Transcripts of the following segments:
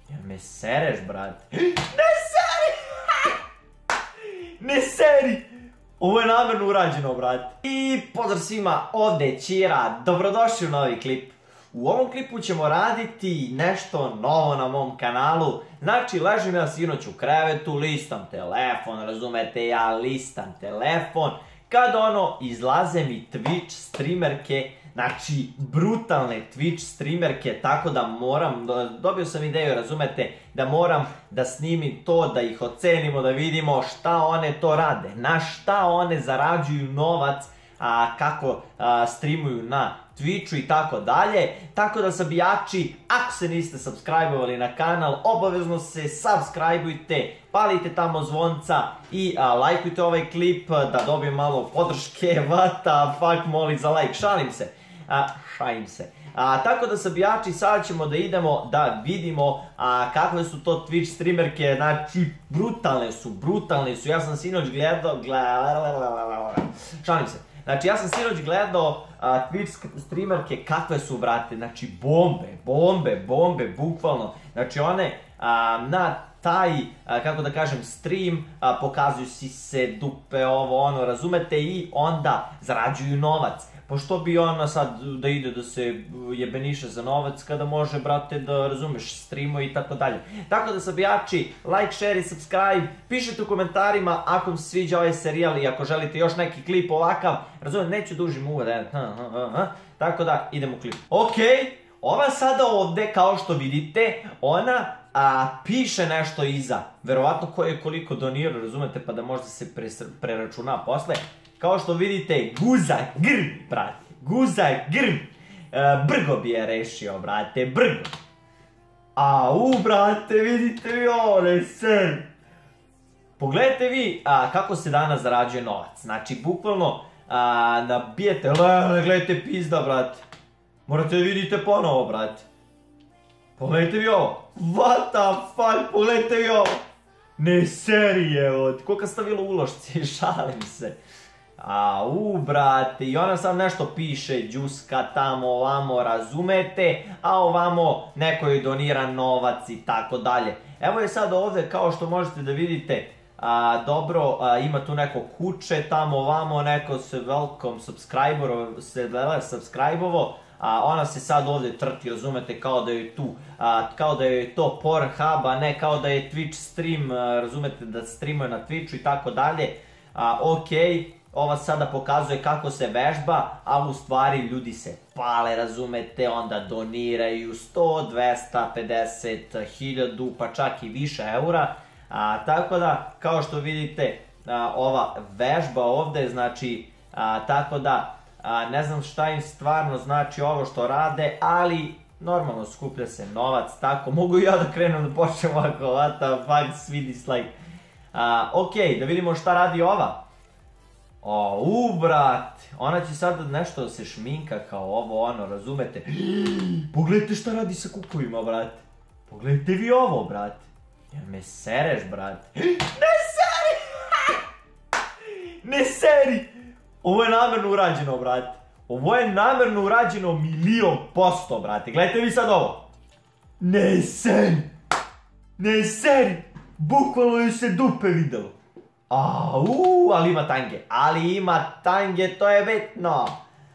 Jel me sereš, brate? Ne seri! Ne seri! Ovo je namerno urađeno, brate. I pozdrav svima, ovdje je Ćira, dobrodošli u novi klip. U ovom klipu ćemo raditi nešto novo na mom kanalu. Znači, ležim ja sinoć u krevetu, listam telefon, razumete, ja listam telefon. Kad izlaze mi Twitch streamerke, znači brutalne Twitch streamerke, tako da moram, dobio sam ideju, razumete, da moram da snimim to, da ih ocenimo, da vidimo šta one to rade, na šta one zarađuju novac, kako streamuju na Twitchu i tako dalje. Tako da sabijači, ako se niste subscribe-ovali na kanal, obavezno se subscribe-ujte, palite tamo zvonca i lajkujte ovaj klip da dobijem malo podrške. What the fuck, moli za like, šalim se. Šalim se. Tako da sabijači, sada ćemo da idemo da vidimo kakve su to Twitch streamerke, znači brutalne su, ja sam sinoć gledao, šalim se. Znači, ja sam sinoć gledao Twitch streamerke kakve su, brate, znači bombe, bukvalno. Znači, one na taj, kako da kažem, stream pokazuju si se dupe, ovo, ono, razumete, i onda zarađuju novac. Pošto bi ona sad da ide da se jebeniše za novac kada može, brate, da razumeš, streamuje i tako dalje. Tako da sabijači, like, share i subscribe, pišite u komentarima ako vam se sviđa ovaj serijal i ako želite još neki klip ovakav, razumete, neću dužim uvod, tako da idemo u klip. Okej, ova sada ovde, kao što vidite, ona piše nešto iza, verovatno ko je koliko donirao, razumete, pa da možda se preračuna posle. Kao što vidite, Guza Grm, brate, Guza Grm, Brgo bi je rešio, brate, Brgo. Brate, vidite vi ovo, ne sen. Pogledajte vi kako se danas zarađuje novac, znači, bukvalno, nabijete, gledajte pizda, brate, morate da vidite ponovo, brate. Pogledajte vi ovo, what the fuck, pogledajte vi ovo. Ne serije, koliko stavilo ulošci, šalim se. Brate, i ona sad nešto piše, džuska tamo, ovamo, razumete, a ovamo neko joj donira novac i tako dalje. Evo je sad ovde, kao što možete da vidite, dobro, ima tu neko kuće, tamo ovamo, neko se welcome subscribe-ovo, ona se sad ovde trti, razumete, kao da je tu, kao da je to Pornhub, a ne kao da je Twitch stream, razumete, da streamuje na Twitchu i tako dalje. Okej. Ova sada pokazuje kako se vežba, a u stvari ljudi se pale, razumete, onda doniraju 100, 200, 50, 1000, pa čak i više eura. Tako da, kao što vidite, ova vežba ovde, znači, tako da, ne znam šta im stvarno znači ovo što rade, ali normalno skuplja se novac, tako, mogu i ja da krenem da počnem ovako, what the fuck, svi dislike. Okej, da vidimo šta radi ova. Brate, ona će sad nešto da se šminka kao ovo, ono, razumete? Pogledajte šta radi sa kukovima, brate. Pogledajte vi ovo, brate. Jel me sereš, brate? Ne seri! Ne seri! Ovo je namerno urađeno, brate. Ovo je namerno urađeno 1.000%, brate. Gledajte vi sad ovo. Ne seri! Ne seri! Bukvalno ju se dupe videlo. Ali ima tange, to je bitno.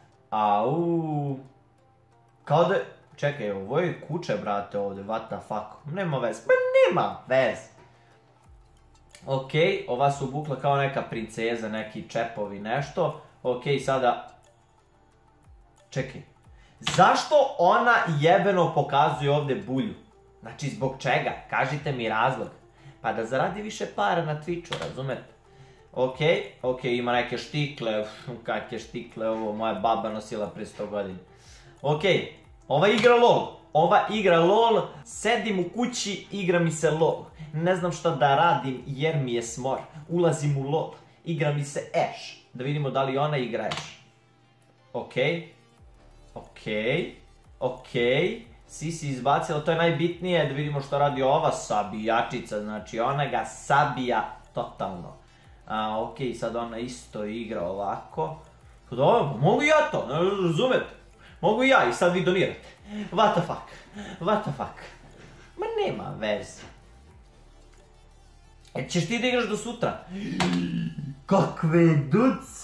Kao da, čekaj, ovo je kuće, brate, ovde, what the fuck, nema veze, nema veze. Okej, ova su obukla kao neka princeza, neki čepovi, nešto. Okej, sada, čekaj, zašto ona jebeno pokazuje ovde bulju? Znači, zbog čega? Kažite mi razlog. Pa da zaradi više para na Twitchu, razumete? Okej, ima neke štikle, kakve štikle, ovo moja baba nosila pre 100 godina. Okej, ova igra LOL, sedim u kući, igra mi se LOL. Ne znam šta da radim jer mi je smor, ulazim u LOL, igra mi se Ashe. Da vidimo da li ona igra Ashe. Okej. Sisi izbacila, to je najbitnije, da vidimo što radi ova sabijačica, znači ona ga sabija totalno. Okej, sad ona isto igra ovako. Dobro, mogu ja to, razumete? Mogu ja i sad vi donirate. What the fuck? Ma nema veze. Ćeš ti da igraš do sutra? Kakve duc!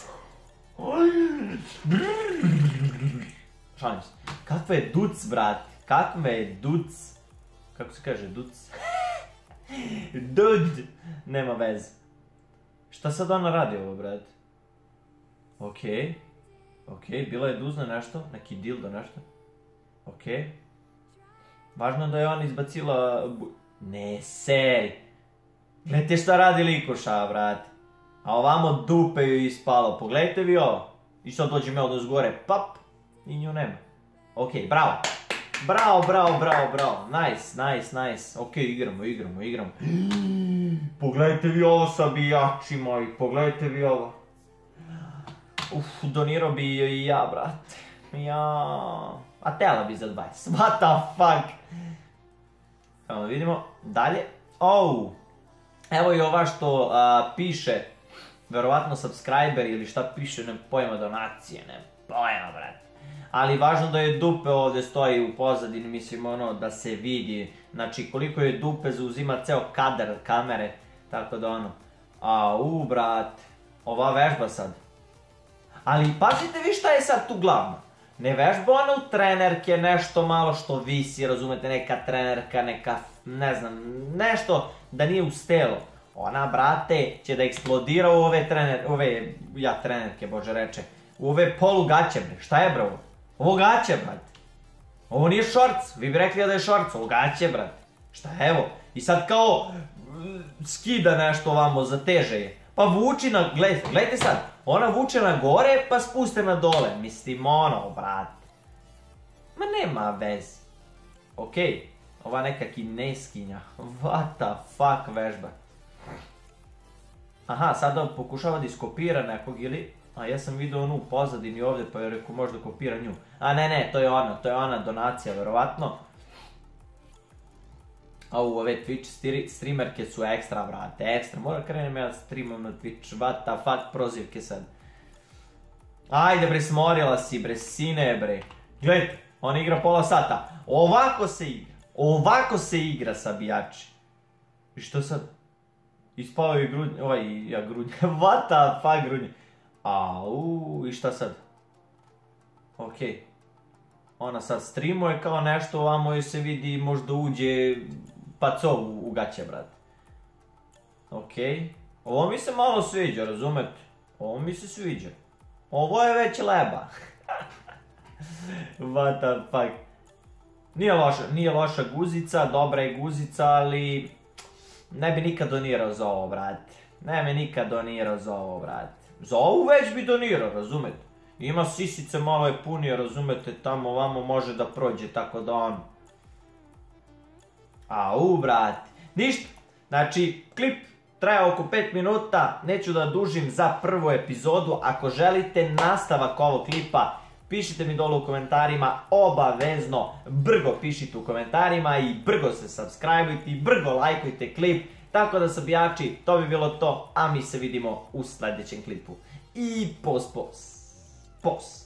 Šalim se. Kakve duc, brate? Kakve duc? Kako se kaže duc? Dud! Nema veze. Šta sad ona radi ovo, brate? Okej. Okej, bila je duzna nešto, neki dildo nešto. Okej. Važno da je ona izbacila... Ne, seri. Gledajte šta radi likoša, brate. A ovamo dupe ju ispalo. Pogledajte vi ovo. I sad dođe me od zgore, pap. I nju nema. Okej, bravo. Bravo, bravo, bravo, bravo. Nice, nice, nice. Okej, igramo. Pogledajte vi ovo, sabijači moji. Pogledajte vi ovo. Donirao bi i ja, brate. A tela bi za 20. What the fuck? Evo da vidimo. Dalje. Evo i ova što piše. Verovatno subscriber ili šta piše, ne pojma, donacije, ne pojma, brate. Ali važno da je dupe ovdje stoji u pozadini, mislim ono da se vidi. Znači koliko je dupe zauzima ceo kadar kamere. Tako da ono. Brate. Ova vežba sad. Ali pazite vi šta je sad tu glavno. Ne vežba ona u trenerke, nešto malo što visi, razumete, neka trenerka, neka, ne znam, nešto da nije uz telo. Ona, brate, će da eksplodira u trenerke, bože reče, u ove polugaće, bre. Šta je, bro? Ovo gaće, brate. Ovo nije šorc, vi bi rekli da je šorc, ovo gaće, brate. Šta, evo, i sad kao skida nešto ovamo, zateže je. Pa vuči na, gledajte sad, ona vuče na gore pa spuste na dole, mislim ono, brate. Ma nema veze. Okej, ova neka kineskinja, what the fuck vežba. Aha, sada pokušava da iskopira nekog ili, ja sam vidio onu u pozadini ovdje pa je rekao možda kopira nju. Ne, to je ona donacija verovatno. Ove Twitch streamerke su ekstra, brate, ekstra. Moram krenem ja streamam na Twitch, what the fuck, prozivke sad. Ajde bre, smorila si bre, sine bre. Gledajte, ona igra pola sata. Ovako se igra, sabijači. I što sad? Ispavaju i grudnje, grudnje, what the fuck grudnje. I šta sad? Okej. Ona sad streamuje kao nešto, ovamo joj se vidi možda uđe pacov u gaće, brate. Okej. Ovo mi se malo sviđa, razumete? Ovo mi se sviđa. Ovo je već leba. What the fuck. Nije loša guzica, dobra je guzica, ali ne bi nikad donirao za ovo, brate. Za ovu već bi donirao, razumete? Ima sisice, malo je punije, razumete, tamo ovamo može da prođe, tako da on... brate. Ništa, znači, klip traje oko 5 minuta, neću da dužim za prvu epizodu. Ako želite nastavak ovog klipa, pišite mi dole u komentarima, obavezno, brgo pišite u komentarima i brgo se subscribeujte i brgo lajkujte klip. Tako da, sabijači, to bi bilo to, a mi se vidimo u sljedećem klipu. I pos.